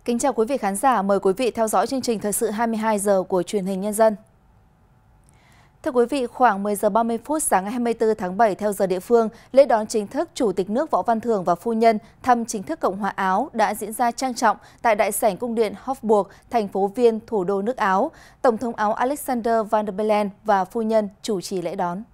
Kính chào quý vị khán giả, mời quý vị theo dõi chương trình Thời sự 22 giờ của Truyền hình Nhân dân. Thưa quý vị, khoảng 10 giờ 30 phút sáng ngày 24 tháng 7 theo giờ địa phương, lễ đón chính thức Chủ tịch nước Võ Văn Thưởng và phu nhân thăm chính thức Cộng hòa Áo đã diễn ra trang trọng tại đại sảnh cung điện Hofburg, thành phố Viên, thủ đô nước Áo. Tổng thống Áo Alexander Van der Bellen và phu nhân chủ trì lễ đón.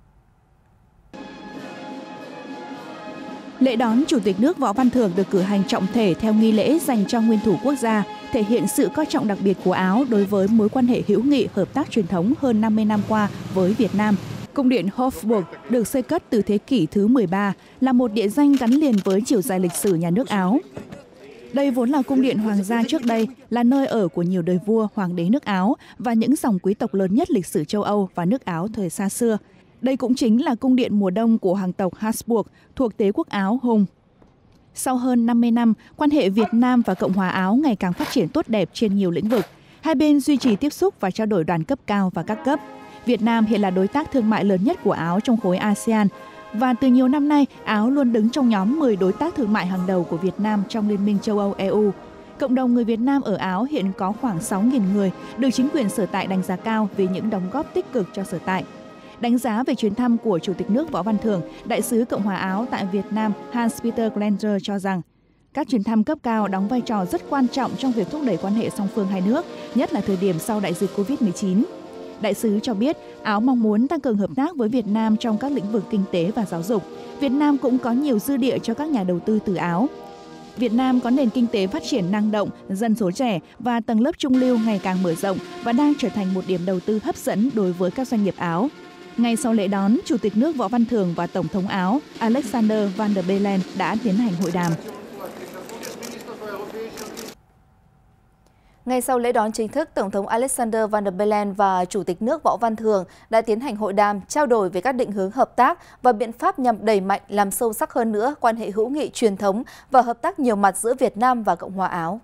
Lễ đón Chủ tịch nước Võ Văn Thưởng được cử hành trọng thể theo nghi lễ dành cho nguyên thủ quốc gia, thể hiện sự coi trọng đặc biệt của Áo đối với mối quan hệ hữu nghị hợp tác truyền thống hơn 50 năm qua với Việt Nam. Cung điện Hofburg được xây cất từ thế kỷ thứ 13, là một địa danh gắn liền với chiều dài lịch sử nhà nước Áo. Đây vốn là cung điện hoàng gia trước đây, là nơi ở của nhiều đời vua, hoàng đế nước Áo và những dòng quý tộc lớn nhất lịch sử châu Âu và nước Áo thời xa xưa. Đây cũng chính là cung điện mùa đông của hoàng tộc Habsburg thuộc Đế quốc Áo Hùng. Sau hơn 50 năm, quan hệ Việt Nam và Cộng hòa Áo ngày càng phát triển tốt đẹp trên nhiều lĩnh vực. Hai bên duy trì tiếp xúc và trao đổi đoàn cấp cao và các cấp. Việt Nam hiện là đối tác thương mại lớn nhất của Áo trong khối ASEAN. Và từ nhiều năm nay, Áo luôn đứng trong nhóm 10 đối tác thương mại hàng đầu của Việt Nam trong Liên minh châu Âu EU. Cộng đồng người Việt Nam ở Áo hiện có khoảng 6.000 người, được chính quyền sở tại đánh giá cao vì những đóng góp tích cực cho sở tại. Đánh giá về chuyến thăm của Chủ tịch nước Võ Văn Thưởng, Đại sứ Cộng hòa Áo tại Việt Nam Hans-Peter Gläser cho rằng, các chuyến thăm cấp cao đóng vai trò rất quan trọng trong việc thúc đẩy quan hệ song phương hai nước, nhất là thời điểm sau đại dịch Covid-19. Đại sứ cho biết, Áo mong muốn tăng cường hợp tác với Việt Nam trong các lĩnh vực kinh tế và giáo dục. Việt Nam cũng có nhiều dư địa cho các nhà đầu tư từ Áo. Việt Nam có nền kinh tế phát triển năng động, dân số trẻ và tầng lớp trung lưu ngày càng mở rộng và đang trở thành một điểm đầu tư hấp dẫn đối với các doanh nghiệp Áo. Ngay sau lễ đón, Chủ tịch nước Võ Văn Thưởng và Tổng thống Áo Alexander Van der Bellen đã tiến hành hội đàm. Ngay sau lễ đón chính thức, Tổng thống Alexander Van der Bellen và Chủ tịch nước Võ Văn Thưởng đã tiến hành hội đàm, trao đổi về các định hướng hợp tác và biện pháp nhằm đẩy mạnh làm sâu sắc hơn nữa quan hệ hữu nghị truyền thống và hợp tác nhiều mặt giữa Việt Nam và Cộng hòa Áo.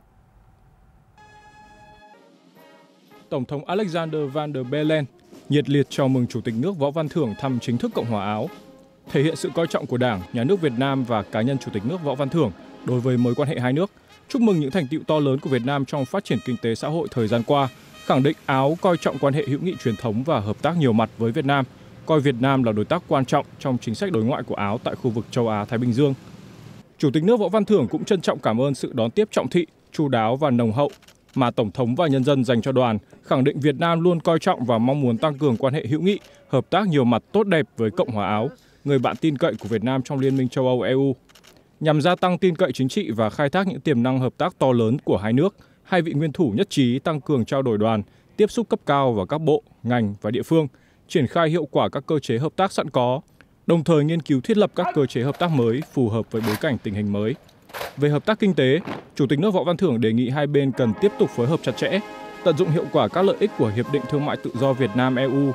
Tổng thống Alexander Van der Bellen nhiệt liệt chào mừng Chủ tịch nước Võ Văn Thưởng thăm chính thức Cộng hòa Áo, thể hiện sự coi trọng của Đảng, Nhà nước Việt Nam và cá nhân Chủ tịch nước Võ Văn Thưởng đối với mối quan hệ hai nước, chúc mừng những thành tựu to lớn của Việt Nam trong phát triển kinh tế xã hội thời gian qua, khẳng định Áo coi trọng quan hệ hữu nghị truyền thống và hợp tác nhiều mặt với Việt Nam, coi Việt Nam là đối tác quan trọng trong chính sách đối ngoại của Áo tại khu vực châu Á-Thái Bình Dương. Chủ tịch nước Võ Văn Thưởng cũng trân trọng cảm ơn sự đón tiếp trọng thị, chu đáo và nồng hậu mà Tổng thống và nhân dân dành cho đoàn, khẳng định Việt Nam luôn coi trọng và mong muốn tăng cường quan hệ hữu nghị, hợp tác nhiều mặt tốt đẹp với Cộng hòa Áo, người bạn tin cậy của Việt Nam trong Liên minh châu Âu EU. Nhằm gia tăng tin cậy chính trị và khai thác những tiềm năng hợp tác to lớn của hai nước, hai vị nguyên thủ nhất trí tăng cường trao đổi đoàn, tiếp xúc cấp cao vào các bộ, ngành và địa phương, triển khai hiệu quả các cơ chế hợp tác sẵn có, đồng thời nghiên cứu thiết lập các cơ chế hợp tác mới phù hợp với bối cảnh tình hình mới. Về hợp tác kinh tế, Chủ tịch nước Võ Văn Thưởng đề nghị hai bên cần tiếp tục phối hợp chặt chẽ, tận dụng hiệu quả các lợi ích của Hiệp định Thương mại Tự do Việt Nam-EU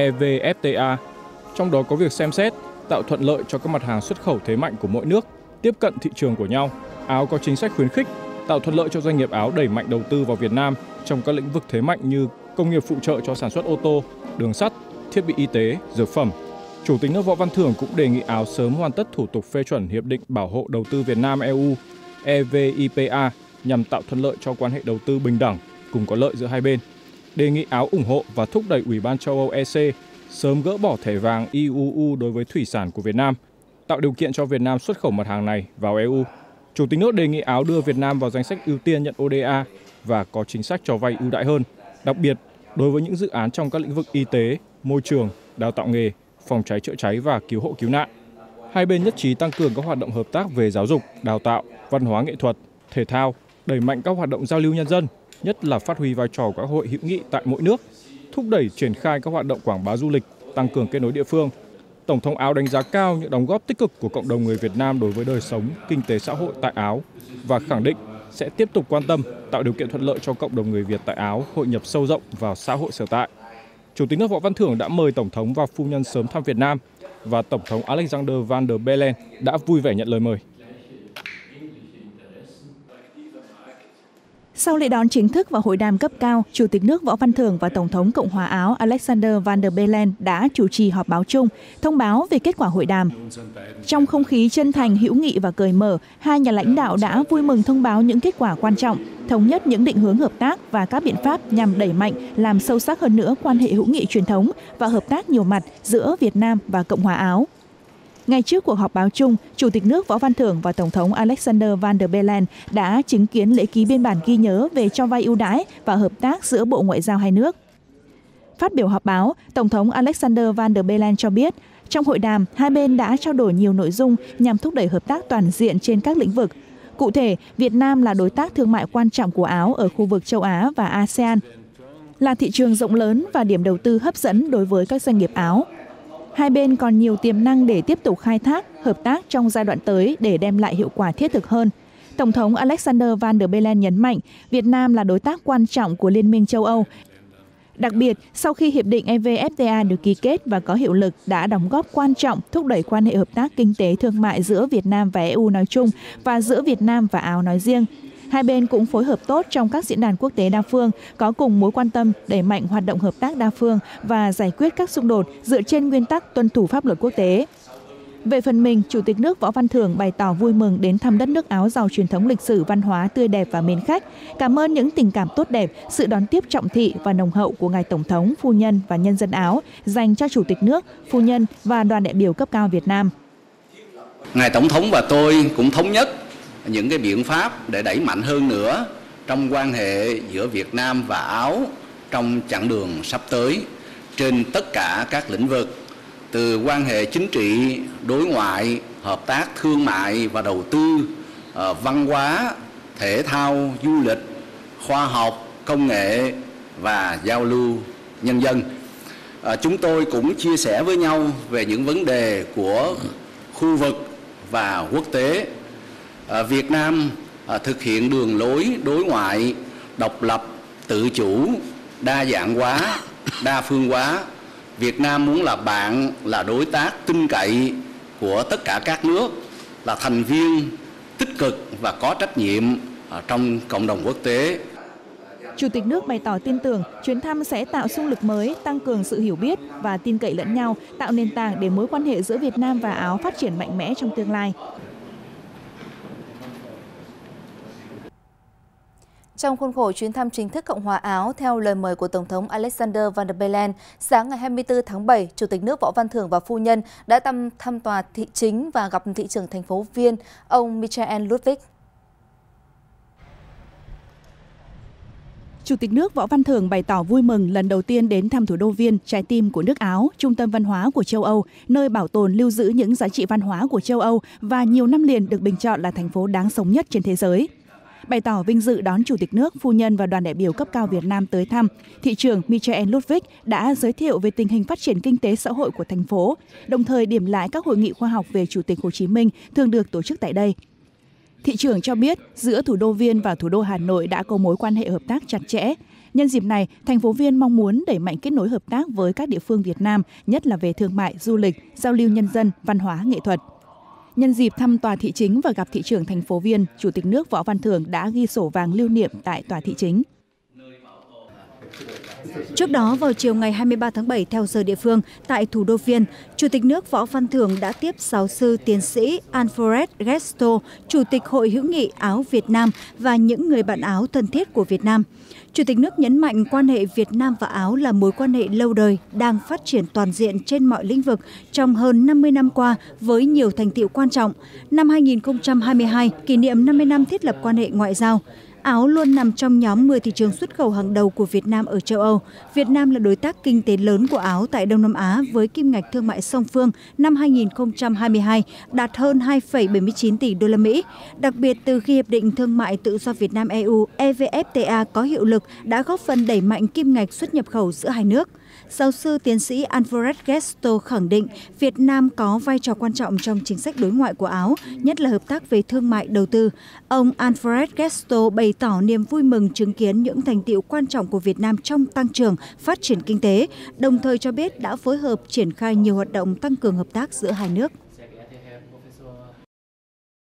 EVFTA, trong đó có việc xem xét, tạo thuận lợi cho các mặt hàng xuất khẩu thế mạnh của mỗi nước, tiếp cận thị trường của nhau. Áo có chính sách khuyến khích, tạo thuận lợi cho doanh nghiệp Áo đẩy mạnh đầu tư vào Việt Nam trong các lĩnh vực thế mạnh như công nghiệp phụ trợ cho sản xuất ô tô, đường sắt, thiết bị y tế, dược phẩm. Chủ tịch nước Võ Văn Thưởng cũng đề nghị Áo sớm hoàn tất thủ tục phê chuẩn Hiệp định Bảo hộ Đầu tư Việt Nam-EU EVIPA nhằm tạo thuận lợi cho quan hệ đầu tư bình đẳng, cùng có lợi giữa hai bên. Đề nghị Áo ủng hộ và thúc đẩy Ủy ban châu Âu EC sớm gỡ bỏ thẻ vàng IUU đối với thủy sản của Việt Nam, tạo điều kiện cho Việt Nam xuất khẩu mặt hàng này vào EU. Chủ tịch nước đề nghị Áo đưa Việt Nam vào danh sách ưu tiên nhận ODA và có chính sách cho vay ưu đãi hơn, đặc biệt đối với những dự án trong các lĩnh vực y tế, môi trường, đào tạo nghề, phòng cháy chữa cháy và cứu hộ cứu nạn. Hai bên nhất trí tăng cường các hoạt động hợp tác về giáo dục, đào tạo, văn hóa nghệ thuật, thể thao, đẩy mạnh các hoạt động giao lưu nhân dân, nhất là phát huy vai trò của các hội hữu nghị tại mỗi nước, thúc đẩy triển khai các hoạt động quảng bá du lịch, tăng cường kết nối địa phương. Tổng thống Áo đánh giá cao những đóng góp tích cực của cộng đồng người Việt Nam đối với đời sống, kinh tế xã hội tại Áo và khẳng định sẽ tiếp tục quan tâm, tạo điều kiện thuận lợi cho cộng đồng người Việt tại Áo hội nhập sâu rộng vào xã hội sở tại. Chủ tịch nước Võ Văn Thưởng đã mời Tổng thống và phu nhân sớm thăm Việt Nam và Tổng thống Alexander Van der Bellen đã vui vẻ nhận lời mời. Sau lễ đón chính thức và hội đàm cấp cao, Chủ tịch nước Võ Văn Thưởng và Tổng thống Cộng hòa Áo Alexander Van der Bellen đã chủ trì họp báo chung, thông báo về kết quả hội đàm. Trong không khí chân thành, hữu nghị và cởi mở, hai nhà lãnh đạo đã vui mừng thông báo những kết quả quan trọng, thống nhất những định hướng hợp tác và các biện pháp nhằm đẩy mạnh, làm sâu sắc hơn nữa quan hệ hữu nghị truyền thống và hợp tác nhiều mặt giữa Việt Nam và Cộng hòa Áo. Ngay trước cuộc họp báo chung, Chủ tịch nước Võ Văn Thưởng và Tổng thống Alexander Van der Bellen đã chứng kiến lễ ký biên bản ghi nhớ về cho vay ưu đãi và hợp tác giữa Bộ Ngoại giao hai nước. Phát biểu họp báo, Tổng thống Alexander Van der Bellen cho biết, trong hội đàm, hai bên đã trao đổi nhiều nội dung nhằm thúc đẩy hợp tác toàn diện trên các lĩnh vực. Cụ thể, Việt Nam là đối tác thương mại quan trọng của Áo ở khu vực châu Á và ASEAN, là thị trường rộng lớn và điểm đầu tư hấp dẫn đối với các doanh nghiệp Áo. Hai bên còn nhiều tiềm năng để tiếp tục khai thác, hợp tác trong giai đoạn tới để đem lại hiệu quả thiết thực hơn. Tổng thống Alexander Van der Bellen nhấn mạnh Việt Nam là đối tác quan trọng của Liên minh châu Âu. Đặc biệt, sau khi Hiệp định EVFTA được ký kết và có hiệu lực đã đóng góp quan trọng thúc đẩy quan hệ hợp tác kinh tế thương mại giữa Việt Nam và EU nói chung và giữa Việt Nam và Áo nói riêng. Hai bên cũng phối hợp tốt trong các diễn đàn quốc tế đa phương, có cùng mối quan tâm đẩy mạnh hoạt động hợp tác đa phương và giải quyết các xung đột dựa trên nguyên tắc tuân thủ pháp luật quốc tế. Về phần mình, Chủ tịch nước Võ Văn Thưởng bày tỏ vui mừng đến thăm đất nước Áo giàu truyền thống lịch sử, văn hóa tươi đẹp và mến khách, cảm ơn những tình cảm tốt đẹp, sự đón tiếp trọng thị và nồng hậu của ngài Tổng thống, phu nhân và nhân dân Áo dành cho Chủ tịch nước, phu nhân và đoàn đại biểu cấp cao Việt Nam. Ngài Tổng thống và tôi cũng thống nhất những cái biện pháp để đẩy mạnh hơn nữa trong quan hệ giữa Việt Nam và Áo trong chặng đường sắp tới trên tất cả các lĩnh vực, từ quan hệ chính trị, đối ngoại, hợp tác thương mại và đầu tư, văn hóa, thể thao, du lịch, khoa học, công nghệ và giao lưu nhân dân. Chúng tôi cũng chia sẻ với nhau về những vấn đề của khu vực và quốc tế. Việt Nam thực hiện đường lối đối ngoại độc lập, tự chủ, đa dạng hóa, đa phương hóa. Việt Nam muốn là bạn, là đối tác tin cậy của tất cả các nước, là thành viên tích cực và có trách nhiệm trong cộng đồng quốc tế. Chủ tịch nước bày tỏ tin tưởng chuyến thăm sẽ tạo xung lực mới, tăng cường sự hiểu biết và tin cậy lẫn nhau, tạo nền tảng để mối quan hệ giữa Việt Nam và Áo phát triển mạnh mẽ trong tương lai. Trong khuôn khổ chuyến thăm chính thức Cộng hòa Áo theo lời mời của Tổng thống Alexander Van der Bellen, sáng ngày 24 tháng 7, Chủ tịch nước Võ Văn Thưởng và phu nhân đã thăm tòa thị chính và gặp thị trưởng thành phố Viên, ông Michael Ludwig. Chủ tịch nước Võ Văn Thưởng bày tỏ vui mừng lần đầu tiên đến thăm thủ đô Viên, trái tim của nước Áo, trung tâm văn hóa của châu Âu, nơi bảo tồn lưu giữ những giá trị văn hóa của châu Âu và nhiều năm liền được bình chọn là thành phố đáng sống nhất trên thế giới. Bày tỏ vinh dự đón Chủ tịch nước, phu nhân và đoàn đại biểu cấp cao Việt Nam tới thăm, thị trưởng Michael Ludwig đã giới thiệu về tình hình phát triển kinh tế xã hội của thành phố, đồng thời điểm lại các hội nghị khoa học về Chủ tịch Hồ Chí Minh thường được tổ chức tại đây. Thị trưởng cho biết giữa thủ đô Viên và thủ đô Hà Nội đã có mối quan hệ hợp tác chặt chẽ. Nhân dịp này, thành phố Viên mong muốn đẩy mạnh kết nối hợp tác với các địa phương Việt Nam, nhất là về thương mại, du lịch, giao lưu nhân dân, văn hóa, nghệ thuật. Nhân dịp thăm tòa thị chính và gặp thị trưởng thành phố Viên, Chủ tịch nước Võ Văn Thưởng đã ghi sổ vàng lưu niệm tại tòa thị chính. Trước đó, vào chiều ngày 23 tháng 7 theo giờ địa phương, tại thủ đô Viên, Chủ tịch nước Võ Văn Thưởng đã tiếp giáo sư tiến sĩ Alfred Gesto, Chủ tịch Hội hữu nghị Áo Việt Nam và những người bạn Áo thân thiết của Việt Nam. Chủ tịch nước nhấn mạnh quan hệ Việt Nam và Áo là mối quan hệ lâu đời, đang phát triển toàn diện trên mọi lĩnh vực trong hơn 50 năm qua với nhiều thành tựu quan trọng. Năm 2022, kỷ niệm 50 năm thiết lập quan hệ ngoại giao. Áo luôn nằm trong nhóm 10 thị trường xuất khẩu hàng đầu của Việt Nam ở châu Âu. Việt Nam là đối tác kinh tế lớn của Áo tại Đông Nam Á với kim ngạch thương mại song phương năm 2022 đạt hơn 2,79 tỷ đô la Mỹ. Đặc biệt từ khi Hiệp định Thương mại Tự do Việt Nam EU EVFTA có hiệu lực đã góp phần đẩy mạnh kim ngạch xuất nhập khẩu giữa hai nước. Giáo sư tiến sĩ Alfred Gesto khẳng định Việt Nam có vai trò quan trọng trong chính sách đối ngoại của Áo, nhất là hợp tác về thương mại đầu tư. Ông Alfred Gesto bày tỏ niềm vui mừng chứng kiến những thành tựu quan trọng của Việt Nam trong tăng trưởng, phát triển kinh tế, đồng thời cho biết đã phối hợp triển khai nhiều hoạt động tăng cường hợp tác giữa hai nước.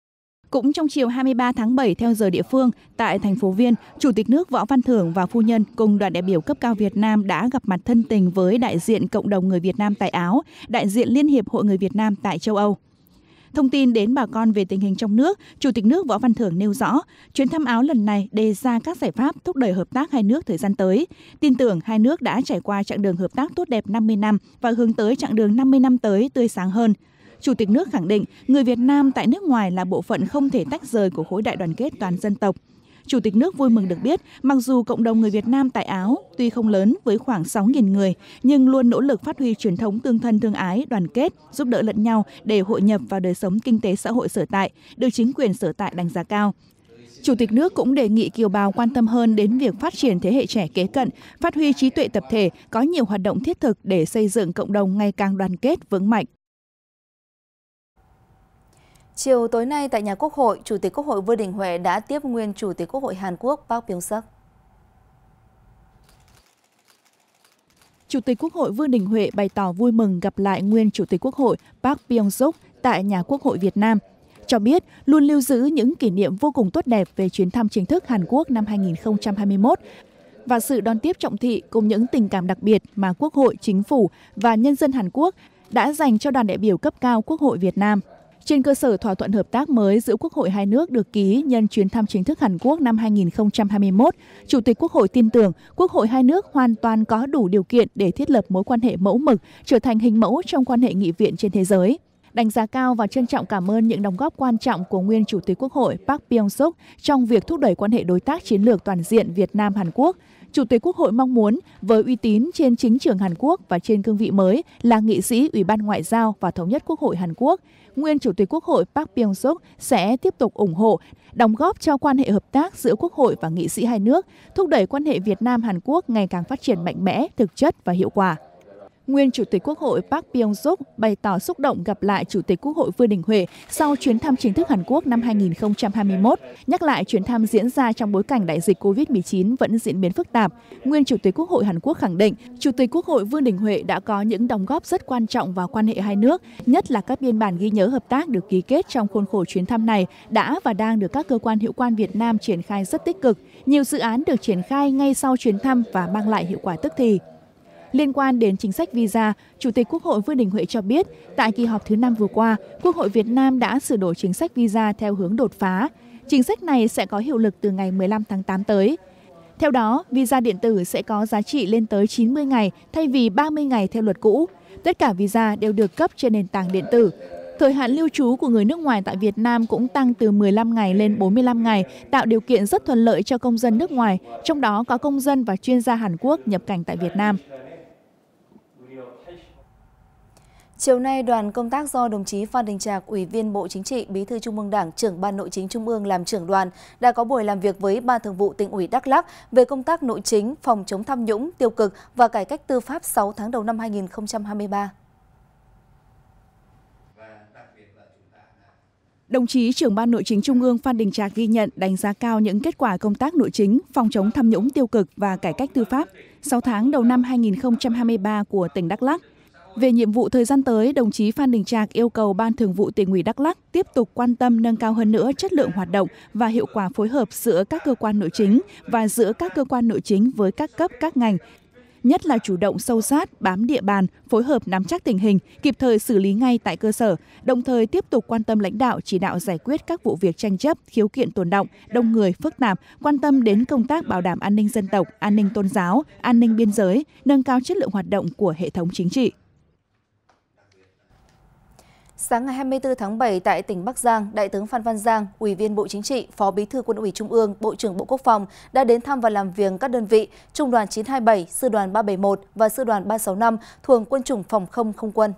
Cũng trong chiều 23 tháng 7 theo giờ địa phương, tại thành phố Viên, Chủ tịch nước Võ Văn Thưởng và phu nhân cùng đoàn đại biểu cấp cao Việt Nam đã gặp mặt thân tình với đại diện cộng đồng người Việt Nam tại Áo, đại diện Liên hiệp Hội người Việt Nam tại châu Âu. Thông tin đến bà con về tình hình trong nước, Chủ tịch nước Võ Văn Thưởng nêu rõ, chuyến thăm Áo lần này đề ra các giải pháp thúc đẩy hợp tác hai nước thời gian tới. Tin tưởng hai nước đã trải qua chặng đường hợp tác tốt đẹp 50 năm và hướng tới chặng đường 50 năm tới tươi sáng hơn. Chủ tịch nước khẳng định, người Việt Nam tại nước ngoài là bộ phận không thể tách rời của khối đại đoàn kết toàn dân tộc. Chủ tịch nước vui mừng được biết, mặc dù cộng đồng người Việt Nam tại Áo tuy không lớn với khoảng 6.000 người, nhưng luôn nỗ lực phát huy truyền thống tương thân tương ái, đoàn kết, giúp đỡ lẫn nhau để hội nhập vào đời sống kinh tế xã hội sở tại, được chính quyền sở tại đánh giá cao. Chủ tịch nước cũng đề nghị kiều bào quan tâm hơn đến việc phát triển thế hệ trẻ kế cận, phát huy trí tuệ tập thể, có nhiều hoạt động thiết thực để xây dựng cộng đồng ngày càng đoàn kết, vững mạnh. Chiều tối nay tại nhà Quốc hội, Chủ tịch Quốc hội Vương Đình Huệ đã tiếp nguyên Chủ tịch Quốc hội Hàn Quốc Park Byung-suk. Chủ tịch Quốc hội Vương Đình Huệ bày tỏ vui mừng gặp lại nguyên Chủ tịch Quốc hội Park Byung-suk tại nhà Quốc hội Việt Nam, cho biết luôn lưu giữ những kỷ niệm vô cùng tốt đẹp về chuyến thăm chính thức Hàn Quốc năm 2021 và sự đón tiếp trọng thị cùng những tình cảm đặc biệt mà Quốc hội, Chính phủ và nhân dân Hàn Quốc đã dành cho đoàn đại biểu cấp cao Quốc hội Việt Nam. Trên cơ sở thỏa thuận hợp tác mới giữa Quốc hội hai nước được ký nhân chuyến thăm chính thức Hàn Quốc năm 2021, Chủ tịch Quốc hội tin tưởng Quốc hội hai nước hoàn toàn có đủ điều kiện để thiết lập mối quan hệ mẫu mực, trở thành hình mẫu trong quan hệ nghị viện trên thế giới. Đánh giá cao và trân trọng cảm ơn những đóng góp quan trọng của nguyên Chủ tịch Quốc hội Park Byung-suk trong việc thúc đẩy quan hệ đối tác chiến lược toàn diện Việt Nam-Hàn Quốc. Chủ tịch Quốc hội mong muốn với uy tín trên chính trường Hàn Quốc và trên cương vị mới là nghị sĩ Ủy ban Ngoại giao và Thống nhất Quốc hội Hàn Quốc, nguyên Chủ tịch Quốc hội Park Byung-suk sẽ tiếp tục ủng hộ, đóng góp cho quan hệ hợp tác giữa Quốc hội và nghị sĩ hai nước, thúc đẩy quan hệ Việt Nam-Hàn Quốc ngày càng phát triển mạnh mẽ, thực chất và hiệu quả. Nguyên Chủ tịch Quốc hội Park Byung-suk bày tỏ xúc động gặp lại Chủ tịch Quốc hội Vương Đình Huệ sau chuyến thăm chính thức Hàn Quốc năm 2021, nhắc lại chuyến thăm diễn ra trong bối cảnh đại dịch COVID-19 vẫn diễn biến phức tạp. Nguyên Chủ tịch Quốc hội Hàn Quốc khẳng định, Chủ tịch Quốc hội Vương Đình Huệ đã có những đóng góp rất quan trọng vào quan hệ hai nước, nhất là các biên bản ghi nhớ hợp tác được ký kết trong khuôn khổ chuyến thăm này đã và đang được các cơ quan hữu quan Việt Nam triển khai rất tích cực. Nhiều dự án được triển khai ngay sau chuyến thăm và mang lại hiệu quả tức thì. Liên quan đến chính sách visa, Chủ tịch Quốc hội Vương Đình Huệ cho biết, tại kỳ họp thứ 5 vừa qua, Quốc hội Việt Nam đã sửa đổi chính sách visa theo hướng đột phá. Chính sách này sẽ có hiệu lực từ ngày 15 tháng 8 tới. Theo đó, visa điện tử sẽ có giá trị lên tới 90 ngày thay vì 30 ngày theo luật cũ. Tất cả visa đều được cấp trên nền tảng điện tử. Thời hạn lưu trú của người nước ngoài tại Việt Nam cũng tăng từ 15 ngày lên 45 ngày, tạo điều kiện rất thuận lợi cho công dân nước ngoài, trong đó có công dân và chuyên gia Hàn Quốc nhập cảnh tại Việt Nam. Chiều nay, đoàn công tác do đồng chí Phan Đình Trạc, Ủy viên Bộ Chính trị, Bí thư Trung ương Đảng, Trưởng Ban Nội chính Trung ương làm trưởng đoàn đã có buổi làm việc với Ban Thường vụ Tỉnh ủy Đắk Lắk về công tác nội chính, phòng chống tham nhũng, tiêu cực và cải cách tư pháp 6 tháng đầu năm 2023. Đồng chí Trưởng Ban Nội chính Trung ương Phan Đình Trạc ghi nhận, đánh giá cao những kết quả công tác nội chính, phòng chống tham nhũng tiêu cực và cải cách tư pháp 6 tháng đầu năm 2023 của tỉnh Đắk Lắk. Về nhiệm vụ thời gian tới, đồng chí Phan Đình Trạc yêu cầu Ban Thường vụ Tỉnh ủy Đắk Lắk tiếp tục quan tâm nâng cao hơn nữa chất lượng hoạt động và hiệu quả phối hợp giữa các cơ quan nội chính và giữa các cơ quan nội chính với các cấp các ngành, nhất là chủ động sâu sát, bám địa bàn, phối hợp nắm chắc tình hình, kịp thời xử lý ngay tại cơ sở, đồng thời tiếp tục quan tâm lãnh đạo chỉ đạo giải quyết các vụ việc tranh chấp, khiếu kiện tồn đọng, đông người, phức tạp, quan tâm đến công tác bảo đảm an ninh dân tộc, an ninh tôn giáo, an ninh biên giới, nâng cao chất lượng hoạt động của hệ thống chính trị. Sáng ngày 24 tháng 7 tại tỉnh Bắc Giang, Đại tướng Phan Văn Giang, Ủy viên Bộ Chính trị, Phó Bí thư Quân ủy Trung ương, Bộ trưởng Bộ Quốc phòng đã đến thăm và làm việc các đơn vị Trung đoàn 927, Sư đoàn 371 và Sư đoàn 365 thuộc Quân chủng Phòng không Không quân.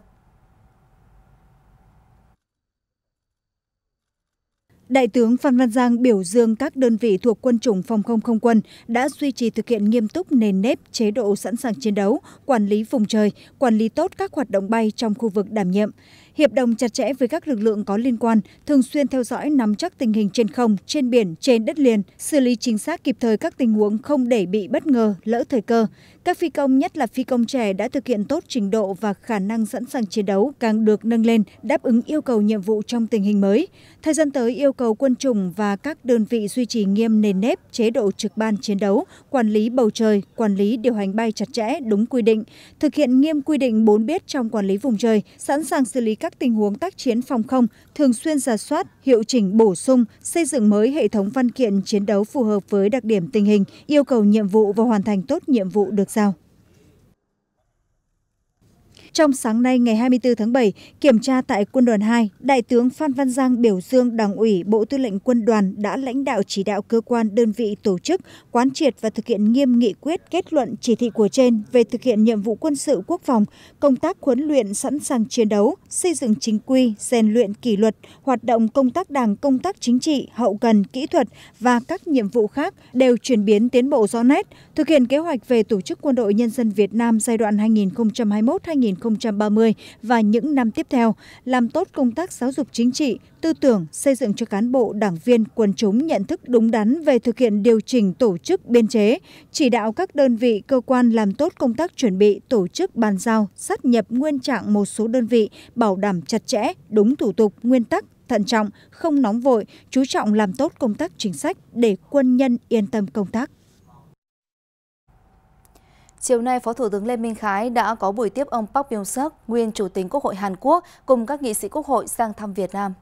Đại tướng Phan Văn Giang biểu dương các đơn vị thuộc Quân chủng Phòng không Không quân đã duy trì thực hiện nghiêm túc nền nếp, chế độ sẵn sàng chiến đấu, quản lý vùng trời, quản lý tốt các hoạt động bay trong khu vực đảm nhiệm, hiệp đồng chặt chẽ với các lực lượng có liên quan, thường xuyên theo dõi nắm chắc tình hình trên không, trên biển, trên đất liền, xử lý chính xác kịp thời các tình huống không để bị bất ngờ, lỡ thời cơ, Các phi công, nhất là phi công trẻ, đã thực hiện tốt trình độ và khả năng sẵn sàng chiến đấu càng được nâng lên, đáp ứng yêu cầu nhiệm vụ trong tình hình mới. Thời gian tới, yêu cầu quân chủng và các đơn vị duy trì nghiêm nền nếp, chế độ trực ban chiến đấu, quản lý bầu trời, quản lý điều hành bay chặt chẽ, đúng quy định, thực hiện nghiêm quy định 4 biết trong quản lý vùng trời, sẵn sàng xử lý các tình huống tác chiến phòng không, thường xuyên rà soát, hiệu chỉnh bổ sung, xây dựng mới hệ thống văn kiện chiến đấu phù hợp với đặc điểm tình hình, yêu cầu nhiệm vụ và hoàn thành tốt nhiệm vụ được giao. Trong sáng nay ngày 24 tháng 7, kiểm tra tại Quân đoàn 2, Đại tướng Phan Văn Giang biểu dương Đảng ủy Bộ Tư lệnh Quân đoàn đã lãnh đạo chỉ đạo cơ quan đơn vị tổ chức, quán triệt và thực hiện nghiêm nghị quyết kết luận chỉ thị của trên về thực hiện nhiệm vụ quân sự quốc phòng, công tác huấn luyện sẵn sàng chiến đấu, xây dựng chính quy, rèn luyện kỷ luật, hoạt động công tác đảng, công tác chính trị, hậu cần, kỹ thuật và các nhiệm vụ khác đều chuyển biến tiến bộ rõ nét, thực hiện kế hoạch về tổ chức Quân đội Nhân dân Việt Nam giai đoạn 2021-2030 và những năm tiếp theo, làm tốt công tác giáo dục chính trị, tư tưởng, xây dựng cho cán bộ, đảng viên, quần chúng nhận thức đúng đắn về thực hiện điều chỉnh tổ chức biên chế, chỉ đạo các đơn vị, cơ quan làm tốt công tác chuẩn bị, tổ chức bàn giao, sát nhập nguyên trạng một số đơn vị, bảo đảm chặt chẽ, đúng thủ tục, nguyên tắc, thận trọng, không nóng vội, chú trọng làm tốt công tác chính sách để quân nhân yên tâm công tác. Chiều nay, Phó Thủ tướng Lê Minh Khái đã có buổi tiếp ông Park Byung-seok, nguyên Chủ tịch Quốc hội Hàn Quốc, cùng các nghị sĩ Quốc hội sang thăm Việt Nam.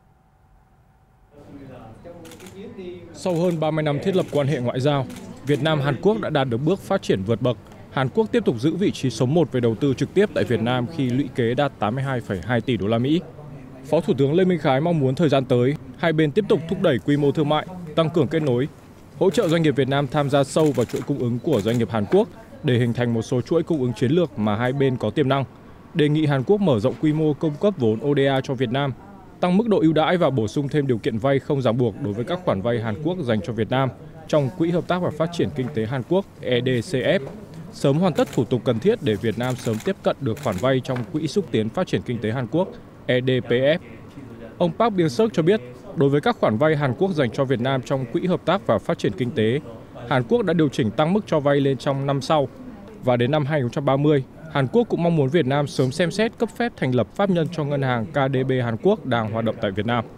Sau hơn 30 năm thiết lập quan hệ ngoại giao, Việt Nam-Hàn Quốc đã đạt được bước phát triển vượt bậc. Hàn Quốc tiếp tục giữ vị trí số 1 về đầu tư trực tiếp tại Việt Nam khi lũy kế đạt 82,2 tỷ đô la Mỹ. Phó Thủ tướng Lê Minh Khái mong muốn thời gian tới, hai bên tiếp tục thúc đẩy quy mô thương mại, tăng cường kết nối, hỗ trợ doanh nghiệp Việt Nam tham gia sâu vào chuỗi cung ứng của doanh nghiệp Hàn Quốc để hình thành một số chuỗi cung ứng chiến lược mà hai bên có tiềm năng. Đề nghị Hàn Quốc mở rộng quy mô cung cấp vốn ODA cho Việt Nam, tăng mức độ ưu đãi và bổ sung thêm điều kiện vay không ràng buộc đối với các khoản vay Hàn Quốc dành cho Việt Nam trong Quỹ Hợp tác và Phát triển Kinh tế Hàn Quốc EDCF, sớm hoàn tất thủ tục cần thiết để Việt Nam sớm tiếp cận được khoản vay trong Quỹ Xúc tiến Phát triển Kinh tế Hàn Quốc EDPF. Ông Park Byung-seok cho biết, đối với các khoản vay Hàn Quốc dành cho Việt Nam trong Quỹ Hợp tác và Phát triển Kinh tế, Hàn Quốc đã điều chỉnh tăng mức cho vay lên trong năm sau. Và đến năm 2030, Hàn Quốc cũng mong muốn Việt Nam sớm xem xét cấp phép thành lập pháp nhân cho ngân hàng KDB Hàn Quốc đang hoạt động tại Việt Nam.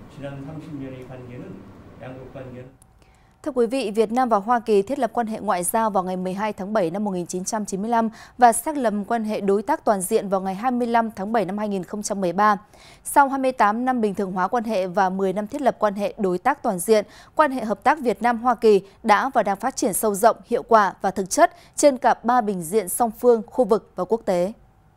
Thưa quý vị, Việt Nam và Hoa Kỳ thiết lập quan hệ ngoại giao vào ngày 12 tháng 7 năm 1995 và xác lập quan hệ đối tác toàn diện vào ngày 25 tháng 7 năm 2013. Sau 28 năm bình thường hóa quan hệ và 10 năm thiết lập quan hệ đối tác toàn diện, quan hệ hợp tác Việt Nam-Hoa Kỳ đã và đang phát triển sâu rộng, hiệu quả và thực chất trên cả ba bình diện song phương, khu vực và quốc tế.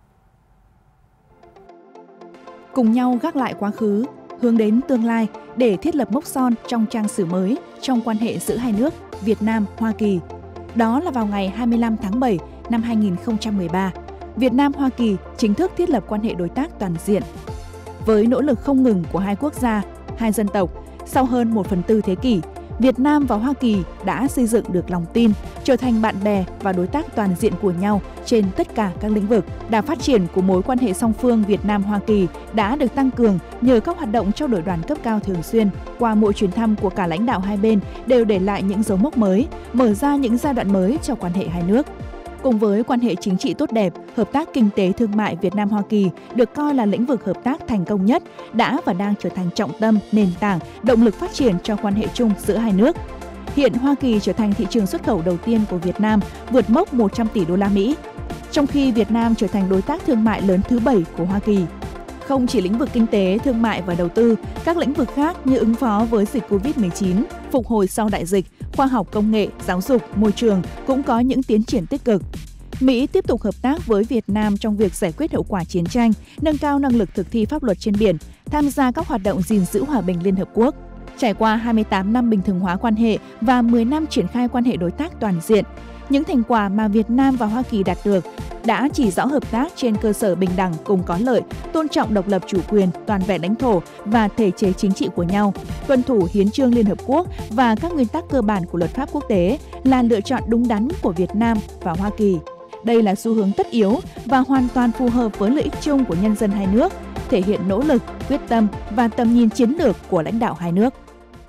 Cùng nhau gác lại quá khứ, hướng đến tương lai để thiết lập mốc son trong trang sử mới trong quan hệ giữa hai nước Việt Nam-Hoa Kỳ. Đó là vào ngày 25 tháng 7 năm 2013, Việt Nam-Hoa Kỳ chính thức thiết lập quan hệ đối tác toàn diện. Với nỗ lực không ngừng của hai quốc gia, hai dân tộc, sau hơn 1/4 thế kỷ, Việt Nam và Hoa Kỳ đã xây dựng được lòng tin, trở thành bạn bè và đối tác toàn diện của nhau trên tất cả các lĩnh vực. Đà phát triển của mối quan hệ song phương Việt Nam-Hoa Kỳ đã được tăng cường nhờ các hoạt động trao đổi đoàn cấp cao thường xuyên. Qua mỗi chuyến thăm của cả lãnh đạo hai bên đều để lại những dấu mốc mới, mở ra những giai đoạn mới cho quan hệ hai nước. Cùng với quan hệ chính trị tốt đẹp, hợp tác kinh tế thương mại Việt Nam-Hoa Kỳ được coi là lĩnh vực hợp tác thành công nhất, đã và đang trở thành trọng tâm, nền tảng, động lực phát triển cho quan hệ chung giữa hai nước. Hiện Hoa Kỳ trở thành thị trường xuất khẩu đầu tiên của Việt Nam, vượt mốc 100 tỷ đô la Mỹ, trong khi Việt Nam trở thành đối tác thương mại lớn thứ 7 của Hoa Kỳ. Không chỉ lĩnh vực kinh tế, thương mại và đầu tư, các lĩnh vực khác như ứng phó với dịch Covid-19, phục hồi sau đại dịch, khoa học công nghệ, giáo dục, môi trường cũng có những tiến triển tích cực. Mỹ tiếp tục hợp tác với Việt Nam trong việc giải quyết hậu quả chiến tranh, nâng cao năng lực thực thi pháp luật trên biển, tham gia các hoạt động gìn giữ hòa bình Liên Hợp Quốc. Trải qua 28 năm bình thường hóa quan hệ và 10 năm triển khai quan hệ đối tác toàn diện, những thành quả mà Việt Nam và Hoa Kỳ đạt được đã chỉ rõ hợp tác trên cơ sở bình đẳng cùng có lợi, tôn trọng độc lập chủ quyền, toàn vẹn lãnh thổ và thể chế chính trị của nhau, tuân thủ hiến chương Liên Hợp Quốc và các nguyên tắc cơ bản của luật pháp quốc tế là lựa chọn đúng đắn của Việt Nam và Hoa Kỳ. Đây là xu hướng tất yếu và hoàn toàn phù hợp với lợi ích chung của nhân dân hai nước, thể hiện nỗ lực, quyết tâm và tầm nhìn chiến lược của lãnh đạo hai nước.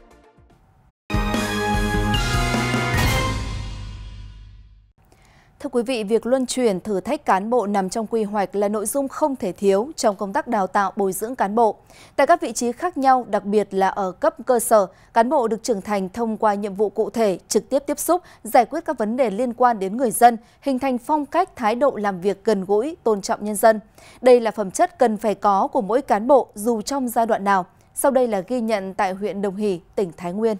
Thưa quý vị, việc luân chuyển thử thách cán bộ nằm trong quy hoạch là nội dung không thể thiếu trong công tác đào tạo bồi dưỡng cán bộ. Tại các vị trí khác nhau, đặc biệt là ở cấp cơ sở, cán bộ được trưởng thành thông qua nhiệm vụ cụ thể, trực tiếp tiếp xúc, giải quyết các vấn đề liên quan đến người dân, hình thành phong cách, thái độ làm việc gần gũi, tôn trọng nhân dân. Đây là phẩm chất cần phải có của mỗi cán bộ dù trong giai đoạn nào. Sau đây là ghi nhận tại huyện Đồng Hỷ, tỉnh Thái Nguyên.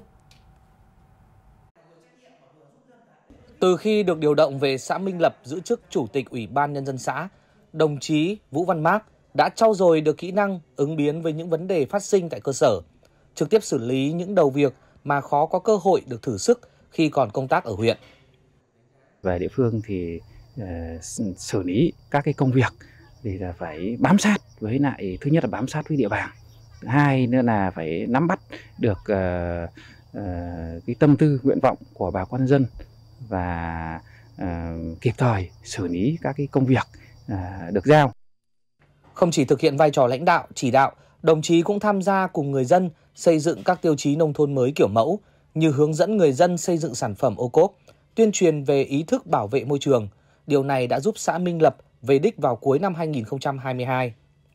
Từ khi được điều động về xã Minh Lập giữ chức Chủ tịch Ủy ban Nhân dân xã, đồng chí Vũ Văn Mác đã trau dồi được kỹ năng ứng biến với những vấn đề phát sinh tại cơ sở, trực tiếp xử lý những đầu việc mà khó có cơ hội được thử sức khi còn công tác ở huyện. Về địa phương thì xử lý các cái công việc thì là phải bám sát với lại, thứ nhất là bám sát với địa bàn, thứ hai nữa là phải nắm bắt được cái tâm tư nguyện vọng của bà con nhân dân và kịp thời xử lý các cái công việc được giao. Không chỉ thực hiện vai trò lãnh đạo, chỉ đạo, đồng chí cũng tham gia cùng người dân xây dựng các tiêu chí nông thôn mới kiểu mẫu như hướng dẫn người dân xây dựng sản phẩm ô cốp, tuyên truyền về ý thức bảo vệ môi trường. Điều này đã giúp xã Minh Lập về đích vào cuối năm 2022.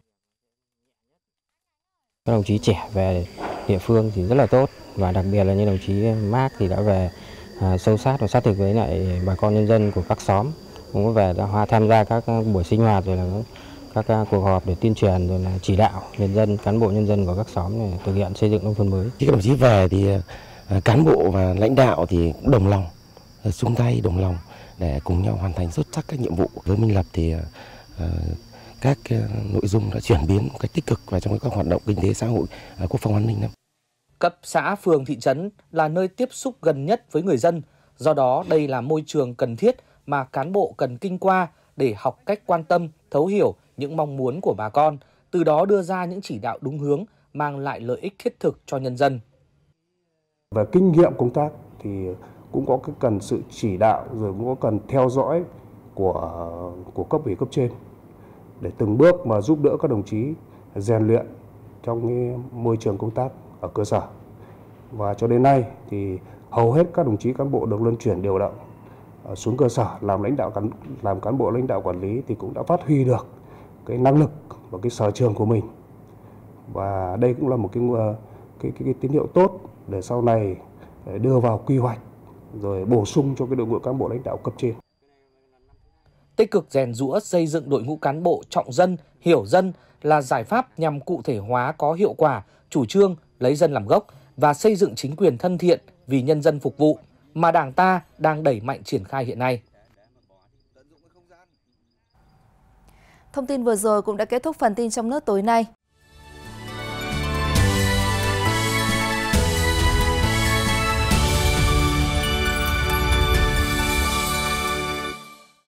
Các đồng chí trẻ về địa phương thì rất là tốt, và đặc biệt là như đồng chí Mác thì đã về sâu sát và sát thực với lại bà con nhân dân của các xóm, cũng có về tham gia các buổi sinh hoạt rồi là các cuộc họp để tuyên truyền rồi là chỉ đạo nhân dân, cán bộ nhân dân của các xóm để thực hiện xây dựng nông thôn mới. Khi các đồng chí về thì cán bộ và lãnh đạo thì cũng đồng lòng, chung tay đồng lòng để cùng nhau hoàn thành xuất sắc các nhiệm vụ. Với Minh Lập thì các nội dung đã chuyển biến một cách tích cực vào trong các hoạt động kinh tế xã hội, quốc phòng an ninh. Cấp xã, phường, thị trấn là nơi tiếp xúc gần nhất với người dân. Do đó, đây là môi trường cần thiết mà cán bộ cần kinh qua để học cách quan tâm, thấu hiểu những mong muốn của bà con, từ đó đưa ra những chỉ đạo đúng hướng, mang lại lợi ích thiết thực cho nhân dân. Về kinh nghiệm công tác thì cũng có cái cần sự chỉ đạo, rồi cũng có cần theo dõi của cấp ủy cấp trên để từng bước mà giúp đỡ các đồng chí rèn luyện trong cái môi trường công tác ở cơ sở. Và cho đến nay thì hầu hết các đồng chí cán bộ được luân chuyển điều động xuống cơ sở làm cán bộ lãnh đạo quản lý thì cũng đã phát huy được cái năng lực và cái sở trường của mình. Và đây cũng là một cái tín hiệu tốt để sau này đưa vào quy hoạch rồi bổ sung cho cái đội ngũ cán bộ lãnh đạo cấp trên. Tích cực rèn giũa xây dựng đội ngũ cán bộ trọng dân, hiểu dân là giải pháp nhằm cụ thể hóa có hiệu quả chủ trương lấy dân làm gốc và xây dựng chính quyền thân thiện vì nhân dân phục vụ mà Đảng ta đang đẩy mạnh triển khai hiện nay. Thông tin vừa rồi cũng đã kết thúc phần tin trong nước tối nay.